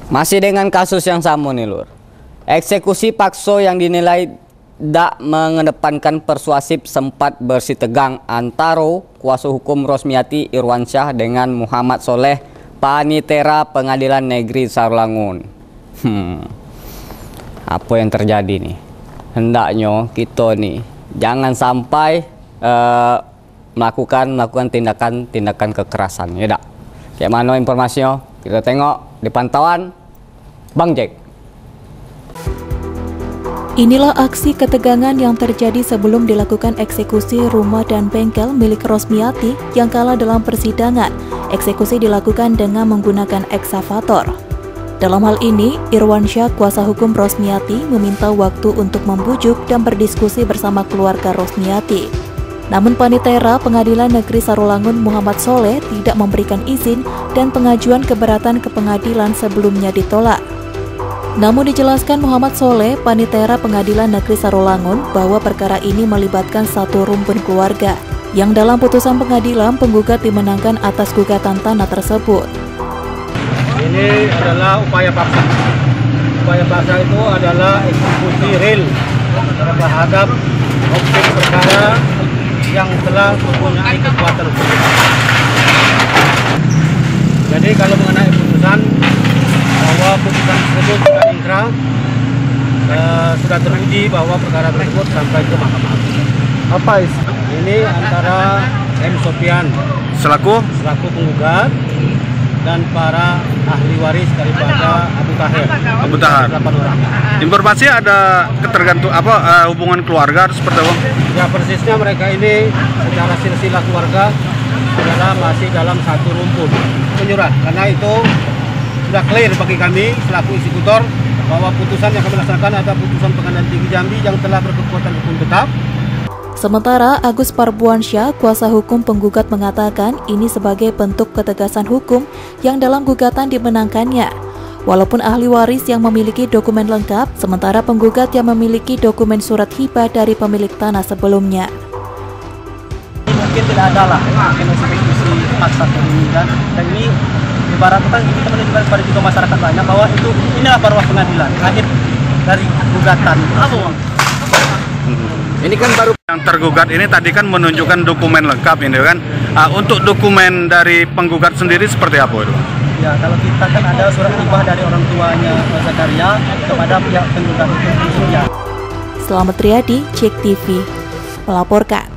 Masih dengan kasus yang sama nih Lur. Eksekusi pakso yang dinilai tidak mengedepankan persuasif sempat bersih tegang antara kuasa hukum Rosmiati Irwansyah dengan Muhammad Soleh, Panitera Pengadilan Negeri Sarolangun. Apa yang terjadi nih? Hendaknya kita nih jangan sampai melakukan tindakan kekerasan, ya dak? Kayak mana informasinya? Kita tengok di pantauan Bang Jack. Inilah aksi ketegangan yang terjadi sebelum dilakukan eksekusi rumah dan bengkel milik Rosmiati yang kalah dalam persidangan. Eksekusi dilakukan dengan menggunakan eksavator. Dalam hal ini, Irwansyah, kuasa hukum Rosmiati, meminta waktu untuk membujuk dan berdiskusi bersama keluarga Rosmiati. Namun Panitera Pengadilan Negeri Sarolangun Muhammad Soleh tidak memberikan izin dan pengajuan keberatan ke pengadilan sebelumnya ditolak. Namun dijelaskan Muhammad Soleh, Panitera Pengadilan Negeri Sarolangun, bahwa perkara ini melibatkan satu rumpun keluarga, yang dalam putusan pengadilan penggugat dimenangkan atas gugatan tanah tersebut. Ini adalah upaya paksa. Upaya paksa itu adalah eksekusi real terhadap objek perkara yang telah mempunyai kekuatan hukum. Jadi kalau mengenai putusan, bahwa putusan tersebut sudah inkrah, sudah teruji bahwa perkara tersebut sampai ke Mahkamah Agung. Apa ini antara M. Sofian selaku penggugat dan para ahli waris daripada Abu Tahir. 8 orang. Informasi ada hubungan keluarga seperti apa? Ya, persisnya mereka ini secara silsilah keluarga adalah masih dalam satu rumpun penyurat. Karena itu sudah clear bagi kami selaku eksekutor bahwa putusan yang kami laksanakan adalah putusan Pengadilan Tinggi Jambi yang telah berkekuatan hukum tetap. Sementara Agus Parbuansyah, kuasa hukum penggugat, mengatakan ini sebagai bentuk ketegasan hukum yang dalam gugatan dimenangkannya. Walaupun ahli waris yang memiliki dokumen lengkap, sementara penggugat yang memiliki dokumen surat hibah dari pemilik tanah sebelumnya. Mungkin tidak ada lah eksekusi paksa ini, dan ini ibaratkan kita menunjukkan kepada juga masyarakat banyak bahwa inilah marwah pengadilan akhir dari gugatan. Ini kan baru yang tergugat ini tadi kan menunjukkan dokumen lengkap ini kan. Untuk dokumen dari penggugat sendiri seperti apa itu? Ya, kalau kita kan ada surat hibah dari orang tuanya Zakaria kepada pihak penggugat itu. Selamat Riyadi, Cek TV melaporkan.